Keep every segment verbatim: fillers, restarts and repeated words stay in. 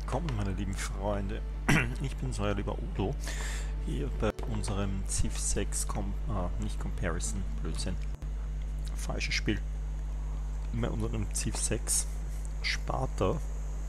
willkommen, meine lieben Freunde. Ich bin euer lieber Udo, hier bei unserem Civ sechs, Com ah, nicht Comparison, Blödsinn, falsches Spiel. Bei unserem Civ sechs Sparta.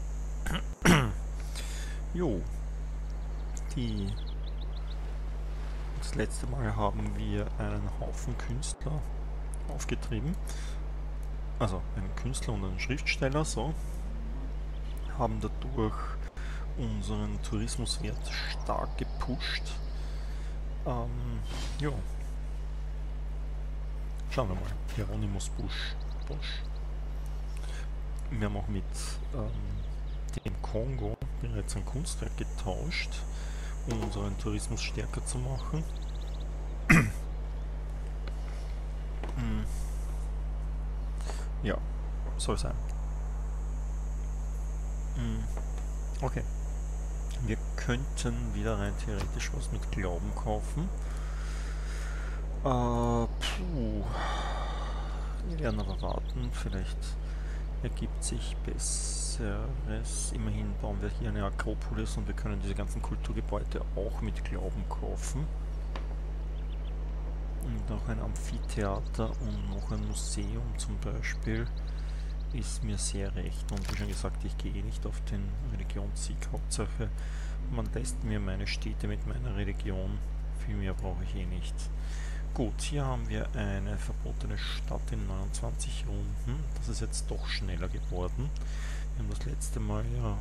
Jo, die das letzte Mal haben wir einen Haufen Künstler aufgetrieben, also einen Künstler und einen Schriftsteller, so, haben dadurch unseren Tourismuswert stark gepusht. Ähm, ja. Schauen wir mal. Hieronymus Busch. Bosch. Wir haben auch mit ähm, dem Kongo bereits ein Kunstwerk getauscht, um unseren Tourismus stärker zu machen. hm. Ja, soll sein. hm. Okay. Wir könnten wieder rein theoretisch was mit Glauben kaufen. Äh, puh. Wir werden aber warten, vielleicht ergibt sich Besseres. Immerhin bauen wir hier eine Akropolis und wir können diese ganzen Kulturgebäude auch mit Glauben kaufen. Und auch ein Amphitheater und noch ein Museum zum Beispiel ist mir sehr recht. Und wie schon gesagt, ich gehe nicht auf den Religionssieg. Hauptsache, man lässt mir meine Städte mit meiner Religion. Viel mehr brauche ich eh nicht. Gut, hier haben wir eine verbotene Stadt in neunundzwanzig Runden. Das ist jetzt doch schneller geworden. Wir haben das letzte Mal ja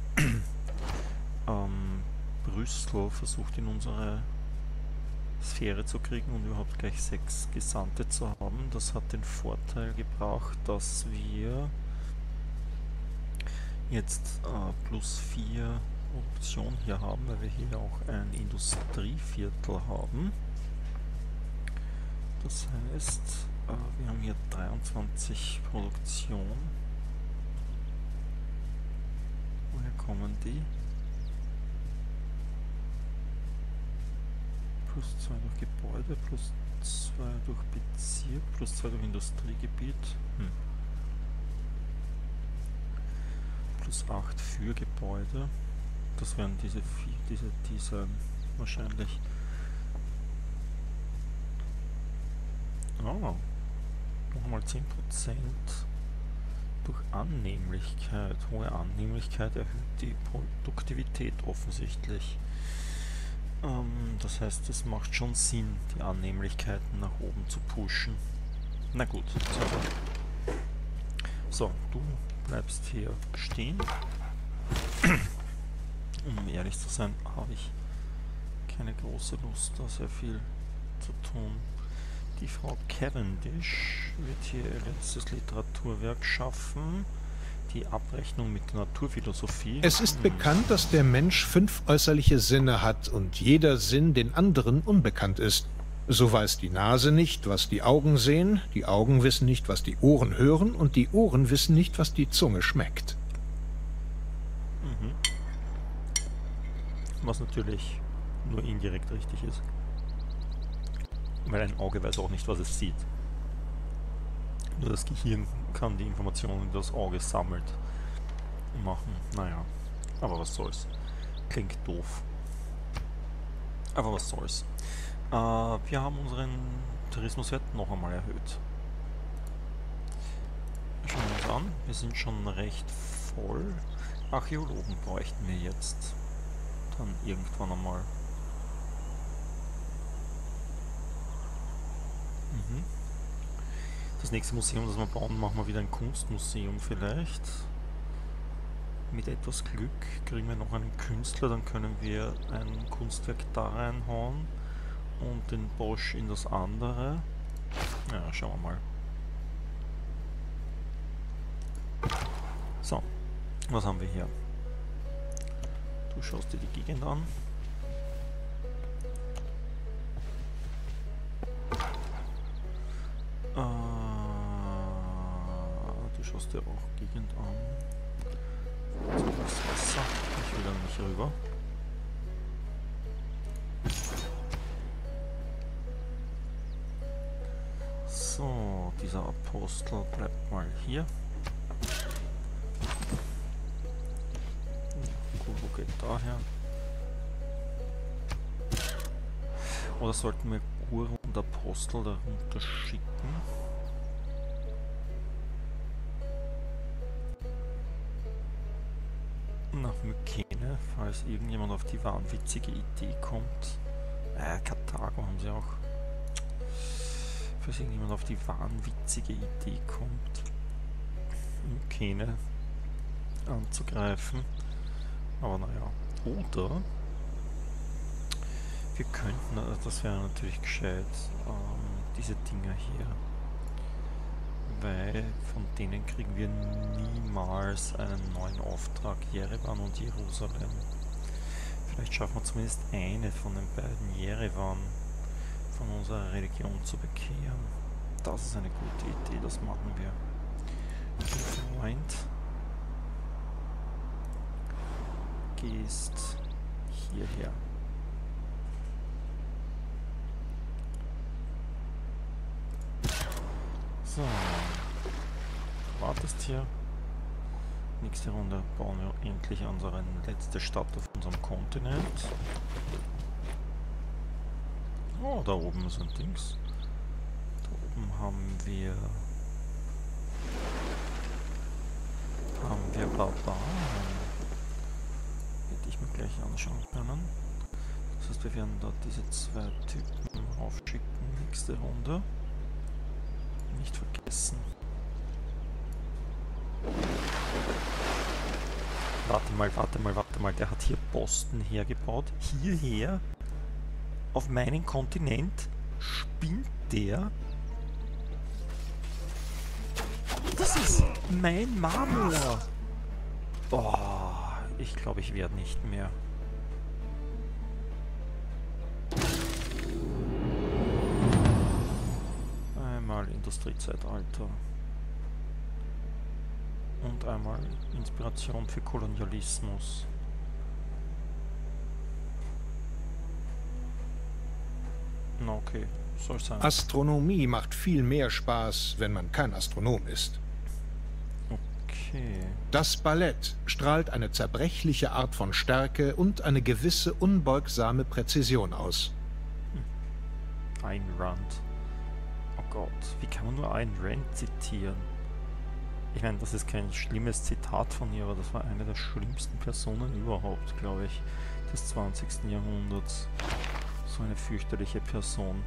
ähm, Brüssel versucht in unsere Sphäre zu kriegen und überhaupt gleich sechs Gesandte zu haben. Das hat den Vorteil gebracht, dass wir jetzt äh, plus vier Produktion hier haben, weil wir hier auch ein Industrieviertel haben. Das heißt, äh, wir haben hier dreiundzwanzig Produktion. Woher kommen die? Plus zwei durch Gebäude, plus zwei durch Bezirk, plus zwei durch Industriegebiet. Hm. Plus acht für Gebäude. Das wären diese vier, diese, diese wahrscheinlich. Oh, nochmal zehn Prozent durch Annehmlichkeit. Hohe Annehmlichkeit erhöht die Produktivität offensichtlich. Ähm, das heißt, es macht schon Sinn, die Annehmlichkeiten nach oben zu pushen. Na gut. So, du bleibst hier stehen. Um ehrlich zu sein, habe ich keine große Lust, da sehr viel zu tun. Die Frau Cavendish wird hier ihr letztes Literaturwerk schaffen. Die Abrechnung mit der Naturphilosophie. Es ist hm. bekannt, dass der Mensch fünf äußerliche Sinne hat und jeder Sinn den anderen unbekannt ist. So weiß die Nase nicht, was die Augen sehen, die Augen wissen nicht, was die Ohren hören und die Ohren wissen nicht, was die Zunge schmeckt. Mhm. Was natürlich nur indirekt richtig ist. Weil ein Auge weiß auch nicht, was es sieht. Nur das Gehirn kann die Informationen, die das Auge sammelt, machen. Naja, aber was soll's. Klingt doof. Aber was soll's. Äh, wir haben unseren Tourismuswert noch einmal erhöht. Schauen wir uns an. Wir sind schon recht voll. Archäologen bräuchten wir jetzt. Dann irgendwann einmal. Mhm. Das nächste Museum, das wir bauen, machen wir wieder ein Kunstmuseum vielleicht. Mit etwas Glück kriegen wir noch einen Künstler, dann können wir ein Kunstwerk da reinhauen und den Bosch in das andere. Ja, schauen wir mal. So, was haben wir hier? Du schaust dir die Gegend an. Du schaust dir auch Gegend an. So, das Wasser. Ich will da nicht rüber. So, dieser Apostel bleibt mal hier. geht daher. Oder sollten wir Guru und Apostel darunter schicken? Nach Mykene, falls irgendjemand auf die wahnwitzige Idee kommt. Äh, Karthago haben sie auch. Falls irgendjemand auf die wahnwitzige Idee kommt, Mykene anzugreifen. Aber naja. Oder wir könnten, also das wäre natürlich gescheit, ähm, diese Dinger hier. Weil von denen kriegen wir niemals einen neuen Auftrag. Jerewan und Jerusalem. Vielleicht schaffen wir zumindest eine von den beiden Jerewan von unserer Religion zu bekehren. Das ist eine gute Idee, das machen wir. Freund, gehst hierher. So, wartest hier. Nächste Runde bauen wir endlich unsere letzte Stadt auf unserem Kontinent. Oh, da oben ist ein Dings. Da oben haben wir haben wir Barbaren. Hätte ich mir gleich anschauen können. Das heißt, wir werden dort diese zwei Typen aufschicken. Nächste Runde. Nicht vergessen. Warte mal, warte mal, warte mal. Der hat hier Posten hergebaut. Hierher. Auf meinen Kontinent. Spinnt der? Das ist mein Marmor. Oh, ich glaube, ich werde nicht mehr. Einmal Industriezeitalter. Und einmal Inspiration für Kolonialismus. Na okay, soll sein. Astronomie macht viel mehr Spaß, wenn man kein Astronom ist. Okay. Das Ballett strahlt eine zerbrechliche Art von Stärke und eine gewisse unbeugsame Präzision aus. Hm. Ayn Rand. Oh Gott, wie kann man nur Ayn Rand zitieren? Ich meine, das ist kein schlimmes Zitat von ihr, aber das war eine der schlimmsten Personen überhaupt, glaube ich, des zwanzigsten Jahrhunderts. So eine fürchterliche Person.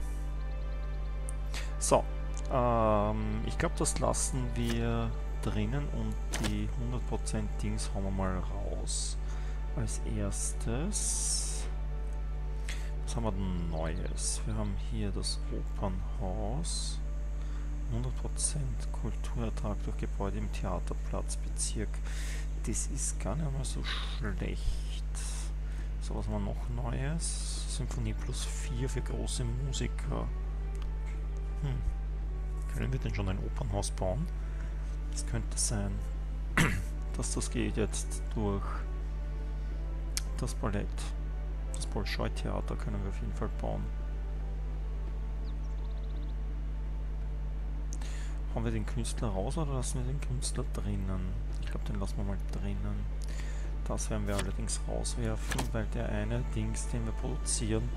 So, ähm, ich glaube, das lassen wir drinnen und die hundert Prozent Dings hauen wir mal raus. Als erstes, was haben wir denn Neues? Wir haben hier das Opernhaus. hundert Prozent Kulturertrag durch Gebäude im Theaterplatzbezirk. Das ist gar nicht mal so schlecht. So, was haben wir noch Neues? Symphonie plus vier für große Musiker. Hm. Können wir denn schon ein Opernhaus bauen? Das könnte sein, dass das geht jetzt durch das Ballett. Das Bolschoi-Theater können wir auf jeden Fall bauen. Haben wir den Künstler raus oder lassen wir den Künstler drinnen? Ich glaube, den lassen wir mal drinnen. Das werden wir allerdings rauswerfen, weil der eine Dings, den wir produzieren,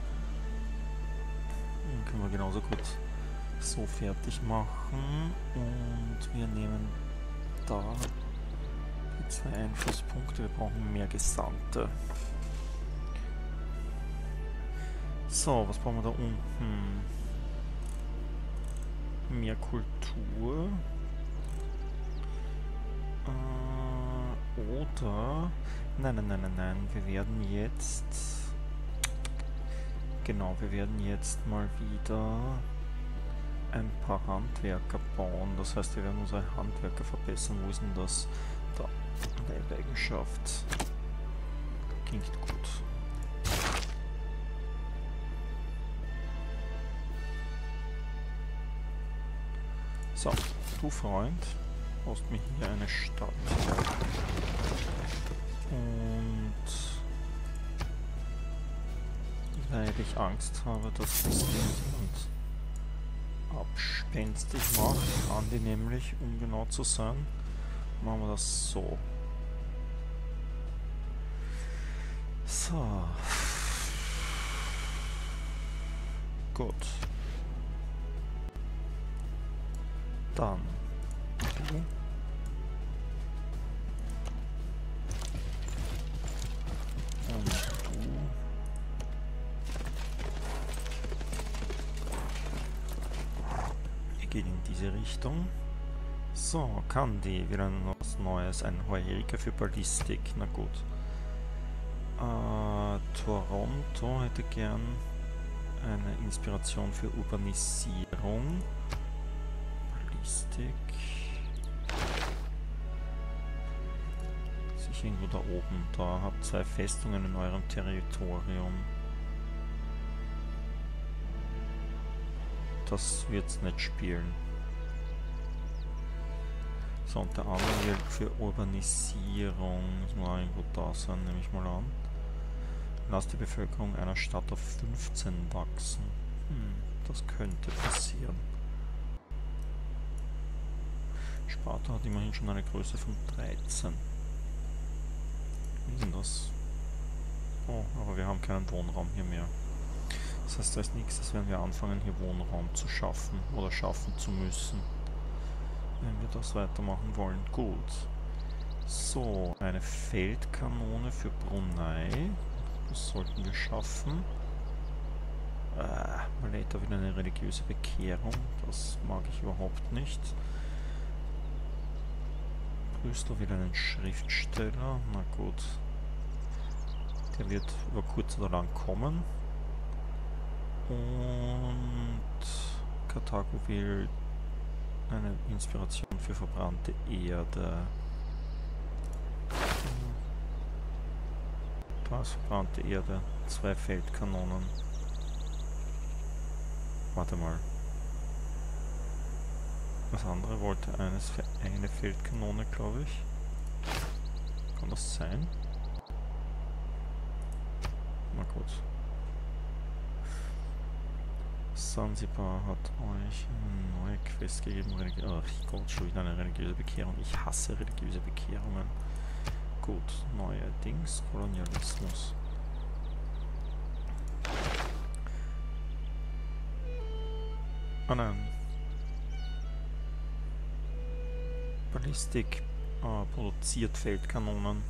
den können wir genauso gut so fertig machen. Und wir nehmen da die zwei Einflusspunkte. Wir brauchen mehr Gesandte. So, was brauchen wir da unten? Mehr Kultur. Äh, oder... Nein, nein, nein, nein, nein. Wir werden jetzt... Genau, wir werden jetzt mal wieder ein paar Handwerker bauen. Das heißt, wir werden unsere Handwerker verbessern. Wo ist denn das? Da. Leibeigenschaft. Klingt gut. So, du Freund, baust mir hier eine Stadt. Und weil ich Angst habe, dass das jemand abspenstig macht, kann die nämlich, um genau zu sein, machen wir das so. So. Gut. Dann. Du. Und du. Ihr geht in diese Richtung. So, Candy, wieder was Neues. Ein Heureka für Ballistik. Na gut. Äh, Toronto hätte gern eine Inspiration für Urbanisierung. Ballistik. Sicher irgendwo da oben. Da habt zwei Festungen in eurem Territorium. Das wird's nicht spielen. So, und der andere will für Urbanisierung. Das muss irgendwo da sein, nehme ich mal an. Lass die Bevölkerung einer Stadt auf fünfzehn wachsen. Hm, das könnte passieren. Sparta hat immerhin schon eine Größe von dreizehn. Wie ist denn das? Oh, aber wir haben keinen Wohnraum hier mehr. Das heißt, als nächstes werden wir anfangen, hier Wohnraum zu schaffen oder schaffen zu müssen, wenn wir das weitermachen wollen. Gut. So, eine Feldkanone für Brunei. Das sollten wir schaffen. Äh, Maleta wieder eine religiöse Bekehrung. Das mag ich überhaupt nicht. Brüssel wieder einen Schriftsteller. Na gut. Der wird über kurz oder lang kommen. Und Karthago will eine Inspiration für verbrannte Erde. Was? Verbrannte Erde. Zwei Feldkanonen. Warte mal. Das andere wollte eines für eine Feldkanone, glaube ich. Kann das sein? Na gut. Sansibar hat euch eine neue Quest gegeben. Religi Ach Gott, schon wieder eine religiöse Bekehrung. Ich hasse religiöse Bekehrungen. Gut, neue Dings. Kolonialismus. Ah nein. Ballistik äh, produziert Feldkanonen.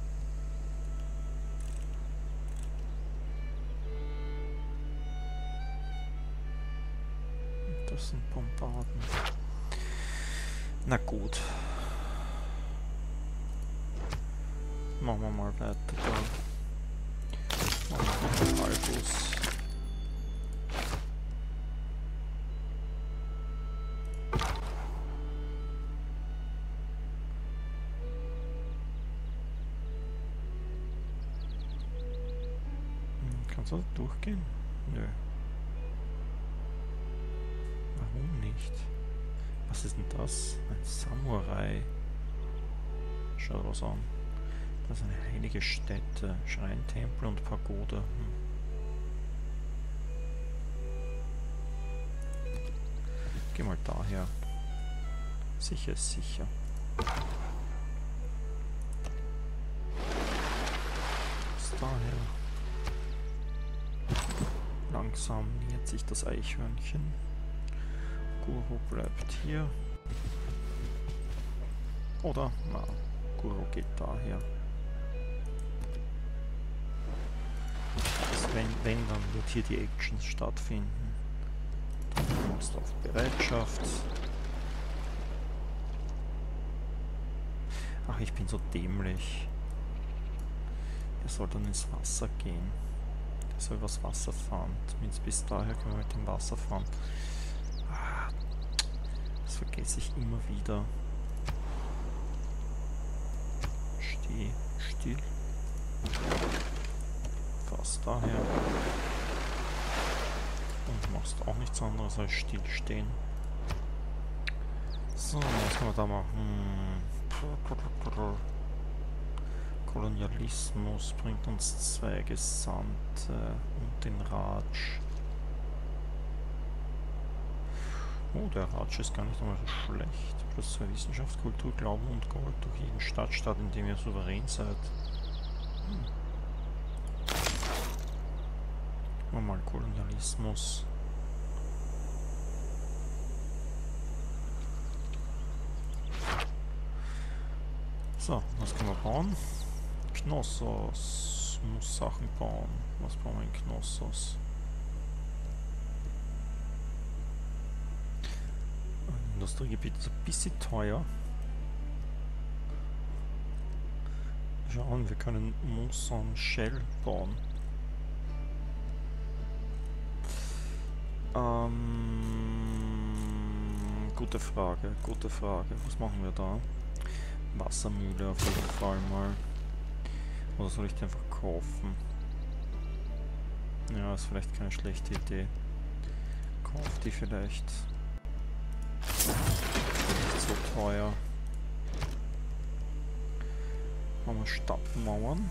Das sind Bombarden. Na gut. Machen wir mal weiter da. Machen wir mal Halbus. Kannst du durchgehen? Nö. Warum nicht? Was ist denn das? Ein Samurai. Schau was an. Das ist eine heilige Stätte. Schrein, Tempel und Pagode. Hm. Geh mal daher. Sicher ist sicher. Bis daher. Langsam nähert sich das Eichhörnchen. Guru bleibt hier. Oder? Na, Guru geht daher. Das, wenn, wenn, dann wird hier die Action stattfinden. Du kommst auf Bereitschaft. Ach, ich bin so dämlich. Er soll dann ins Wasser gehen. Er soll übers Wasser fahren. Zumindest bis daher können wir mit dem Wasser fahren. Ah, das vergesse ich immer wieder. Steh still. Fast daher. Und machst auch nichts anderes als stillstehen. So, was können wir da machen? Kolonialismus bringt uns zwei Gesandte und den Raj. Oh, der Raj ist gar nicht einmal so schlecht. Plus zwei Wissenschaft, Kultur, Glauben und Gold durch jeden Stadtstaat, in dem ihr souverän seid. Hm. Normal Kolonialismus. So, was können wir bauen? Knossos. Muss Sachen bauen. Was bauen wir in Knossos? Ein Industriegebiet ist ein bisschen teuer. Schauen, wir können Mousson Shell bauen. Ähm, gute Frage, gute Frage. Was machen wir da? Wassermühle auf jeden Fall mal. Oder soll ich die einfach kaufen? Ja, ist vielleicht keine schlechte Idee. Kauf die vielleicht. Nicht so teuer. Haben wir Stadtmauern.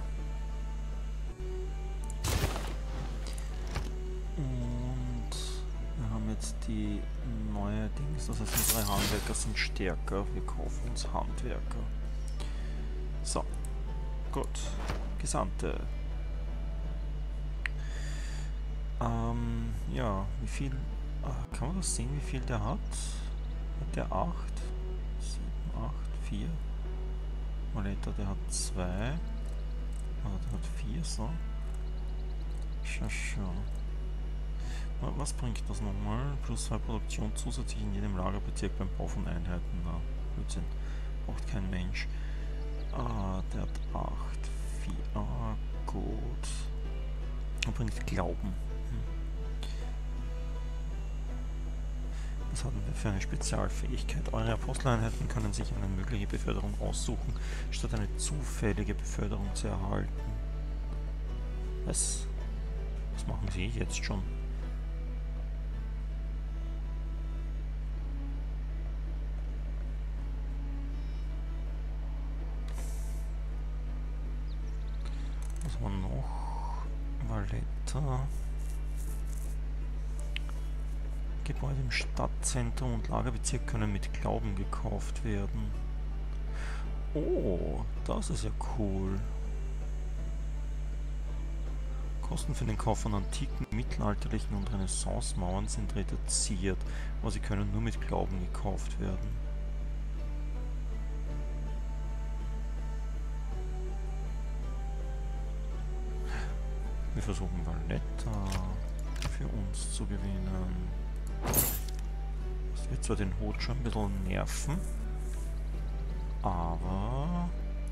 Und wir haben jetzt die neue Dings, das heißt unsere Handwerker sind stärker. Wir kaufen uns Handwerker. So. Gut. Gesandte. Ähm, ja, wie viel... Ach, kann man das sehen, wie viel der hat? Hat der acht? sieben, acht, vier? Maleta, der hat zwei. Also der hat vier, so. Schau, schau. Was bringt das nochmal? Plus zwei Produktion zusätzlich in jedem Lagerbezirk beim Bau von Einheiten. Na, Blödsinn. Braucht kein Mensch. Ah, der hat acht, vier. Ah, gut. Er bringt Glauben. Hm. Was hatten wir für eine Spezialfähigkeit? Eure Aposteleinheiten können sich eine mögliche Beförderung aussuchen, statt eine zufällige Beförderung zu erhalten. Was? Was machen sie jetzt schon? Was war noch? Valletta. Gebäude im Stadtzentrum und Lagerbezirk können mit Glauben gekauft werden. Oh, das ist ja cool. Kosten für den Kauf von antiken, mittelalterlichen und Renaissance-Mauern sind reduziert, aber sie können nur mit Glauben gekauft werden. Wir versuchen Valletta für uns zu gewinnen. Das wird zwar den Hut schon ein bisschen nerven, aber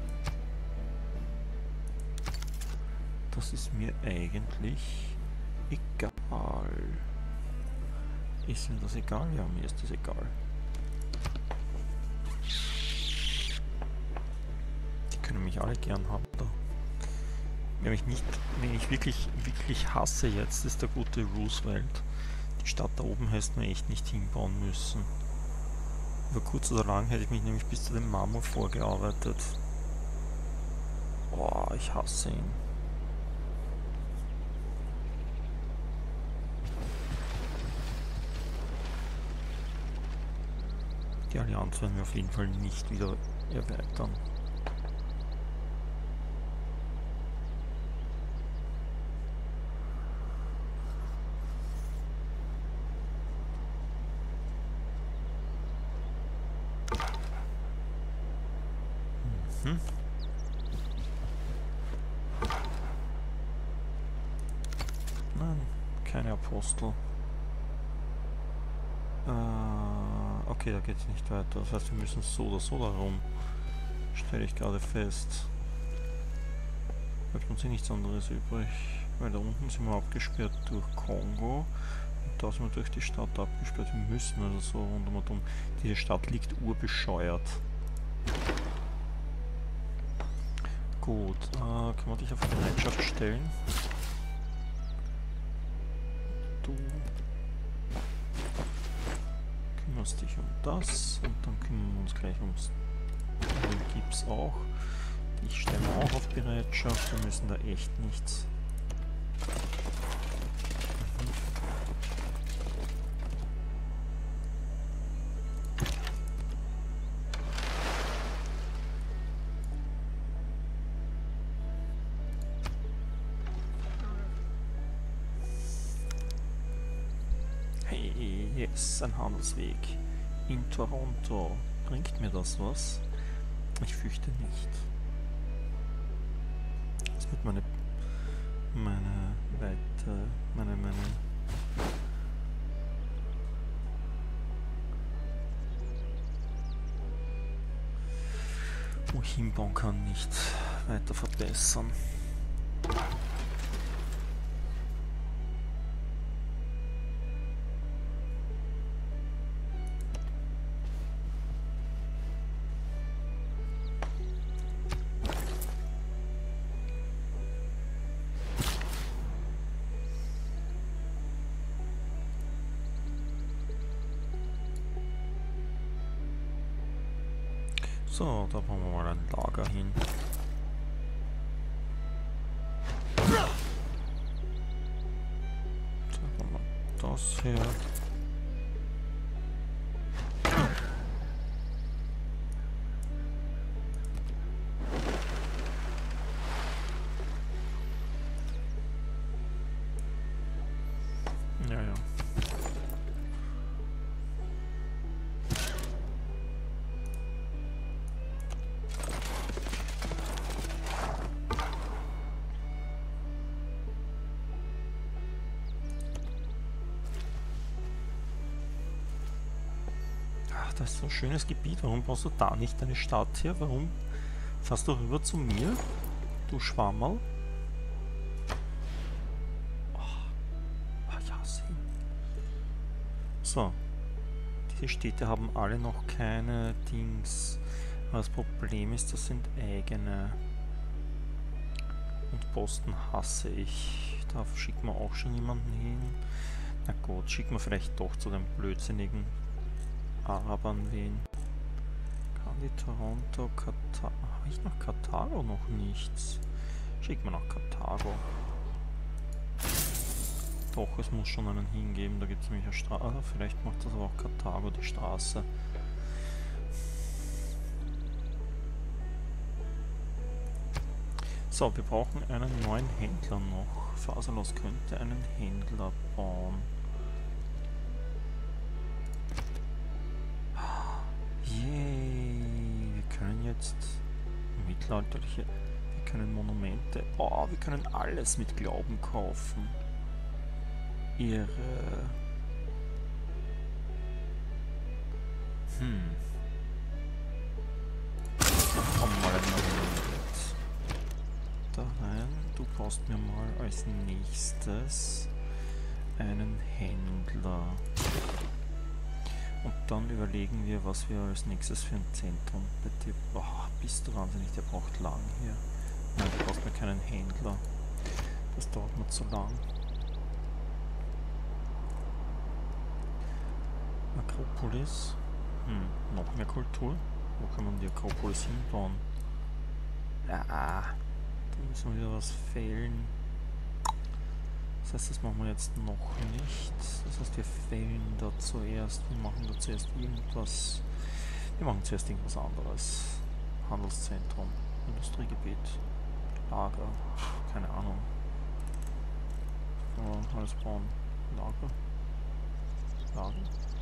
das ist mir eigentlich egal. Ist mir das egal? Ja, mir ist das egal. Die können mich alle gern haben da. Wer mich nicht, wen ich wirklich, wirklich hasse jetzt, ist der gute Roosevelt. Die Stadt da oben hätte man echt nicht hinbauen müssen. Über kurz oder lang hätte ich mich nämlich bis zu dem Marmor vorgearbeitet. Boah, ich hasse ihn. Die Allianz werden wir auf jeden Fall nicht wieder erweitern. Hm. Nein, keine Apostel. Äh, okay, da geht es nicht weiter. Das heißt, wir müssen so oder so darum. Stelle ich gerade fest. Bleibt uns hier nichts anderes übrig. Weil da unten sind wir abgesperrt durch Kongo. Und da sind wir durch die Stadt abgesperrt. Wir müssen also so rundum und um. Diese Stadt liegt urbescheuert. Gut, äh, kann man dich auf Bereitschaft stellen? Du kümmerst dich um das und dann kümmern wir uns gleich ums den Gips auch. Ich stelle auch auf Bereitschaft, wir müssen da echt nichts. Yes, ein Handelsweg in Toronto. Bringt mir das was? Ich fürchte nicht. Das wird meine meine weite meine meine wo ich hinbauen kann, nicht weiter verbessern. So, da bauen wir mal ein Lager hin. Da bauen wir das her. Ja, ja. Das ist so ein schönes Gebiet. Warum baust du da nicht deine Stadt hier? Warum fährst du rüber zu mir? Du Schwammerl. Oh. Ah, ja, sehen. So. Diese Städte haben alle noch keine Dings. Aber das Problem ist, das sind eigene. Und Boston hasse ich. Da schicken wir auch schon jemanden hin. Na gut, schicken wir vielleicht doch zu dem blödsinnigen Arabern wen. Kann die Toronto, Karthago. Habe ich noch Karthago noch nichts? Schick mal nach Karthago. Doch, es muss schon einen hingeben. Da gibt es nämlich eine Straße. Vielleicht macht das aber auch Karthago, die Straße. So, wir brauchen einen neuen Händler noch. Faserlos könnte einen Händler bauen. Yay, wir können jetzt mittelalterliche, wir können Monumente, oh, wir können alles mit Glauben kaufen. Ihre, hm, komm mal ein Monument da rein, du brauchst mir mal als nächstes einen Händler. Und dann überlegen wir, was wir als nächstes für ein Zentrum bei dir. Boah, bist du wahnsinnig, der braucht lang hier. Nein, du brauchst mir keinen Händler. Das dauert mir zu lang. Akropolis. Hm, noch mehr Kultur. Wo kann man die Akropolis hinbauen? Ja, da müssen wir wieder was fällen. Das heißt, das machen wir jetzt noch nicht. Das heißt, wir fällen da zuerst. Wir machen da zuerst irgendwas. Wir machen zuerst irgendwas anderes. Handelszentrum, Industriegebiet, Lager, keine Ahnung. So, alles bauen. Lager. Lager.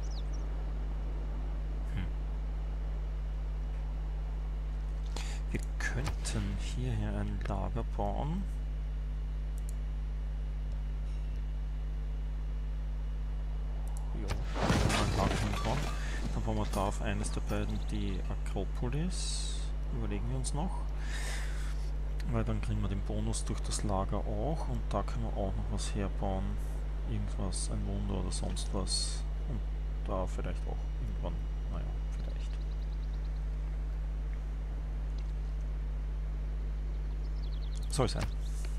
Hm. Wir könnten hierher ein Lager bauen. Dann bauen wir da auf eines der beiden die Akropolis. Überlegen wir uns noch. Weil dann kriegen wir den Bonus durch das Lager auch. Und da können wir auch noch was herbauen. Irgendwas, ein Wunder oder sonst was. Und da vielleicht auch irgendwann, naja, vielleicht. Soll sein.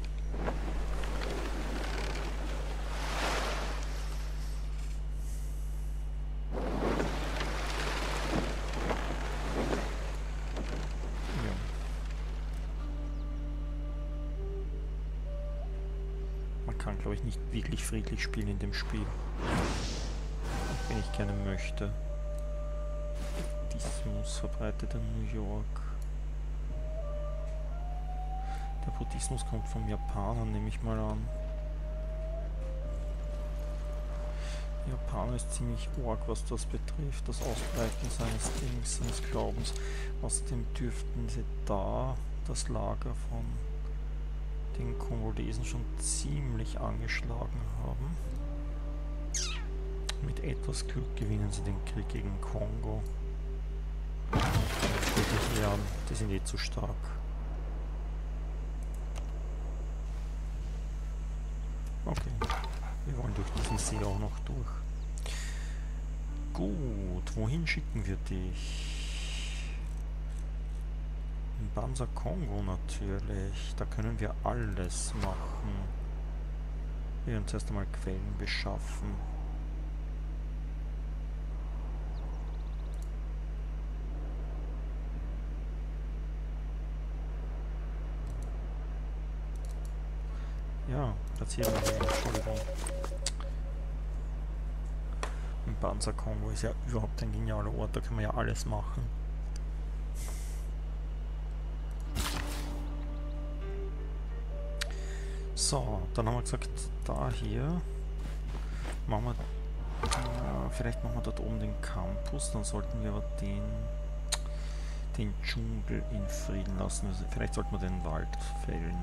Glaube ich nicht wirklich friedlich spielen in dem Spiel, wenn ich gerne möchte. Buddhismus verbreitet in New York. Der Buddhismus kommt vom Japaner, nehme ich mal an. Japan ist ziemlich arg, was das betrifft, das Ausbreiten seines Dings, seines Glaubens. Außerdem dürften sie da das Lager von den Kongolesen schon ziemlich angeschlagen haben. Mit etwas Glück gewinnen sie den Krieg gegen Kongo. Wirklich, ja, die sind eh zu stark. Okay, wir wollen durch diesen See auch noch durch. Gut, wohin schicken wir dich? In Banza Kongo natürlich, da können wir alles machen. Wir werden zuerst einmal Quellen beschaffen. Ja, platzieren wir den, Entschuldigung. In Banza Kongo ist ja überhaupt ein genialer Ort, da können wir ja alles machen. So, dann haben wir gesagt, da hier machen wir, äh, vielleicht machen wir dort oben den Campus, dann sollten wir aber den, den Dschungel in Frieden lassen. Also vielleicht sollten wir den Wald fällen.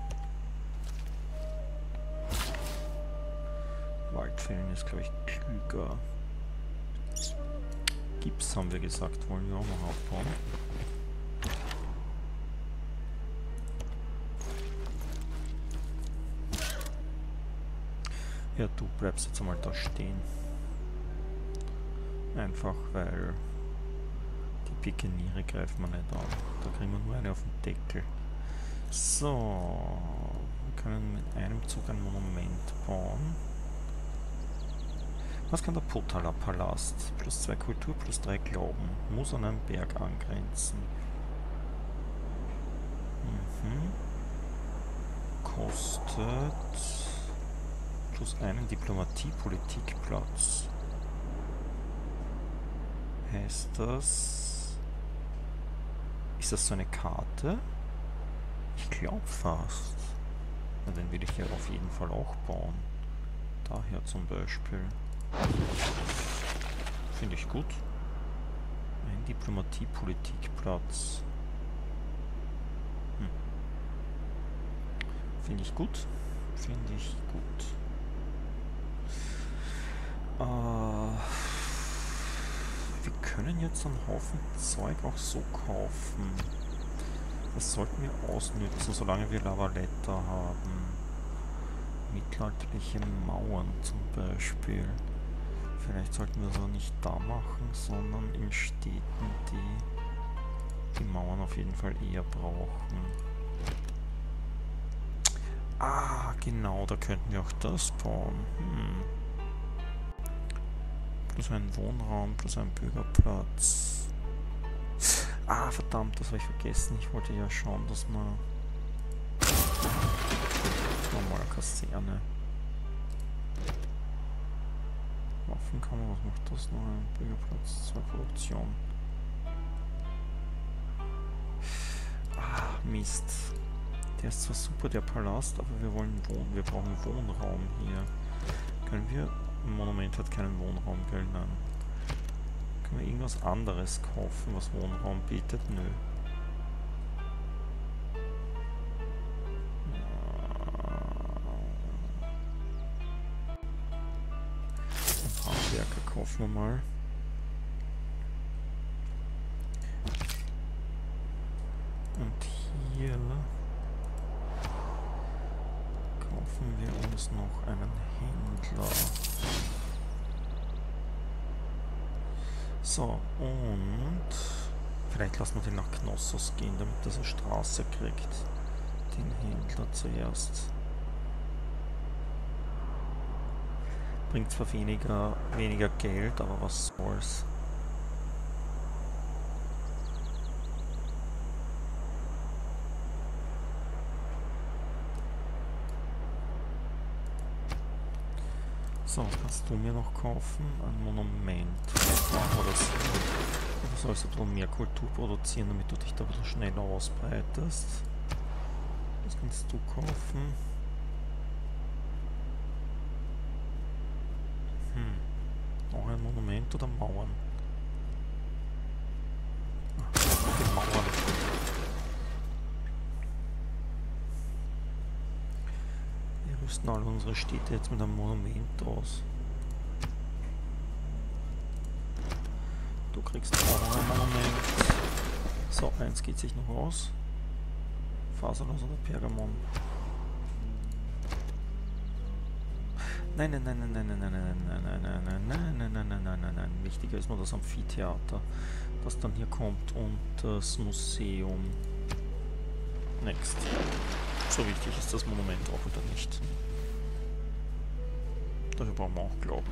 Waldfällen ist, glaube ich, klüger. Gips haben wir gesagt, wollen wir auch noch aufbauen. Ja, du bleibst jetzt einmal da stehen. Einfach weil die Pikeniere greifen wir nicht an. Da kriegen wir nur eine auf den Deckel. So, wir können mit einem Zug ein Monument bauen. Was kann der Potala Palast? Plus zwei Kultur, plus drei Glauben. Muss an einen Berg angrenzen. Mhm. Kostet plus einen Diplomatiepolitikplatz. Heißt das... Ist das so eine Karte? Ich glaube fast. Na, den will ich ja auf jeden Fall auch bauen. Daher zum Beispiel. Finde ich gut. Ein Diplomatiepolitikplatz. Hm. Finde ich gut. Finde ich gut. Äh, wir können jetzt einen Haufen Zeug auch so kaufen. Das sollten wir ausnützen, solange wir Lavaletta haben. Mittelalterliche Mauern zum Beispiel. Vielleicht sollten wir es aber nicht da machen, sondern in Städten, die die Mauern auf jeden Fall eher brauchen. Ah, genau, da könnten wir auch das bauen. Hm. Plus ein Wohnraum, plus ein Bürgerplatz. Ah, verdammt, das habe ich vergessen. Ich wollte ja schauen, dass man... Normal Kaserne. Waffenkammer, was macht das noch? Ein Bürgerplatz, zwei Produktion. Ah, Mist. Der ist zwar super, der Palast, aber wir wollen wohnen. Wir brauchen Wohnraum hier. Können wir... Ein Monument hat keinen Wohnraum, gell? Nein. Können wir irgendwas anderes kaufen, was Wohnraum bietet? Nö. Kaufen wir mal. Und hier kaufen wir uns noch einen Händler. So, und vielleicht lassen wir den nach Knossos gehen, damit er so Straße kriegt. Den Händler zuerst. Bringt zwar weniger, weniger Geld, aber was soll's. So, was kannst du mir noch kaufen? Ein Monument. Machen wir das. Du sollst ein bisschen mehr Kultur produzieren, damit du dich da ein bisschen schneller ausbreitest. Das kannst du kaufen. Hm. Auch ein Monument oder Mauern? Die Mauern. Wir rüsten alle unsere Städte jetzt mit einem Monument aus. Du kriegst auch ein Monument. So, eins geht sich noch aus. Faserlos oder Pergamon? Nein, nein, nein, nein, nein, nein, nein, nein, nein, nein, nein, nein, nein, nein, nein, nein, nein, nein. Wichtiger ist nur das Amphitheater, das dann hier kommt, und das Museum. Next. So wichtig ist das Monument auch wieder nicht. Dafür brauchen wir auch Glauben.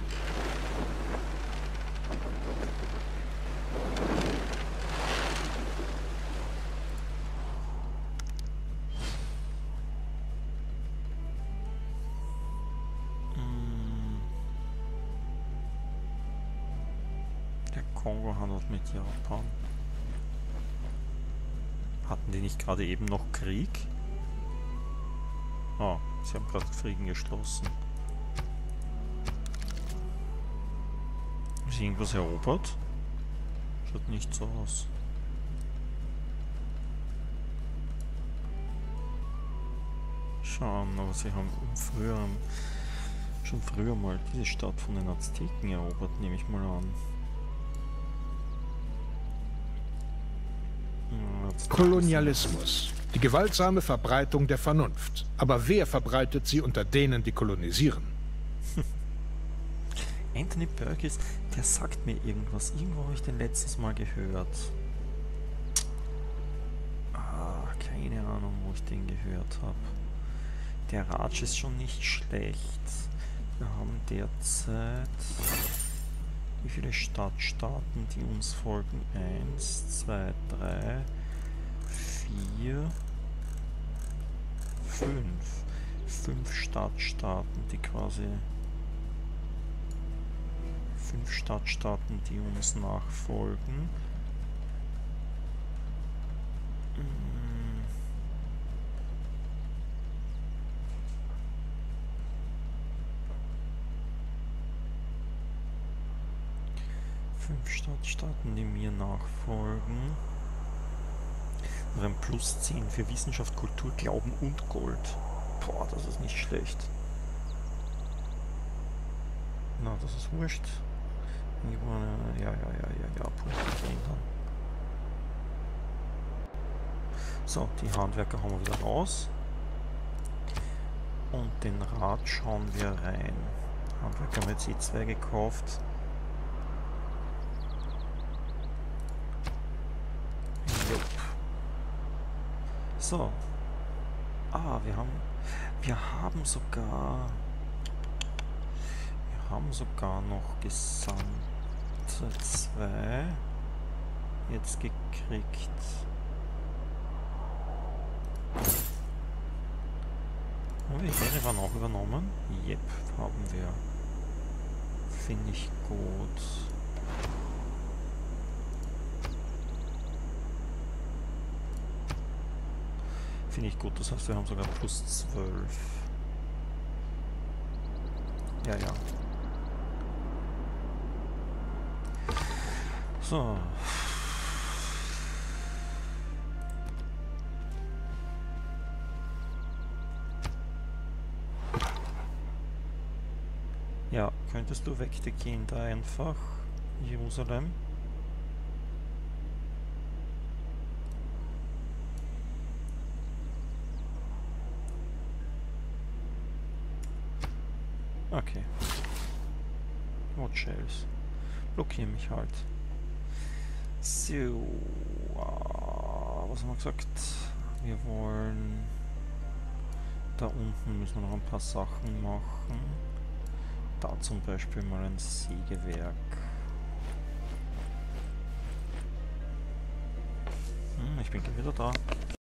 Kongo handelt mit Japan. Hatten die nicht gerade eben noch Krieg? Ah, sie haben gerade Frieden geschlossen. Ist irgendwas erobert? Schaut nicht so aus. Schauen, aber sie haben früher, schon früher mal diese Stadt von den Azteken erobert, nehme ich mal an. Kolonialismus. Die gewaltsame Verbreitung der Vernunft. Aber wer verbreitet sie unter denen, die kolonisieren? Anthony Burgess, der sagt mir irgendwas. Irgendwo habe ich den letztes Mal gehört. Ah, keine Ahnung, wo ich den gehört habe. Der Raj ist schon nicht schlecht. Wir haben derzeit... Wie viele Stadtstaaten, die uns folgen? Eins, zwei, drei, vier, fünf. Fünf Stadtstaaten, die quasi... Fünf Stadtstaaten, die uns nachfolgen. Fünf Stadtstaaten, die mir nachfolgen. Und ein Plus zehn für Wissenschaft, Kultur, Glauben und Gold. Boah, das ist nicht schlecht. Na, das ist wurscht. Ja, ja, ja, ja, ja, Punkte ändern. So, die Handwerker haben wir wieder raus. Und den Rat schauen wir rein. Handwerker haben jetzt eh zwei gekauft. So. Ah, wir haben... Wir haben sogar... Wir haben sogar noch Gesandte zwei jetzt gekriegt. Haben wir Jerewan auch übernommen? Yep, haben wir. Finde ich gut. Finde ich gut, das heißt, wir haben sogar plus zwölf. Ja, ja. So. Ja, könntest du weggehen da einfach, Jerusalem? Okay. Rothschilds. Blockieren mich halt. So. Was haben wir gesagt? Wir wollen... Da unten müssen wir noch ein paar Sachen machen. Da zum Beispiel mal ein Sägewerk. Hm, ich bin gleich wieder da.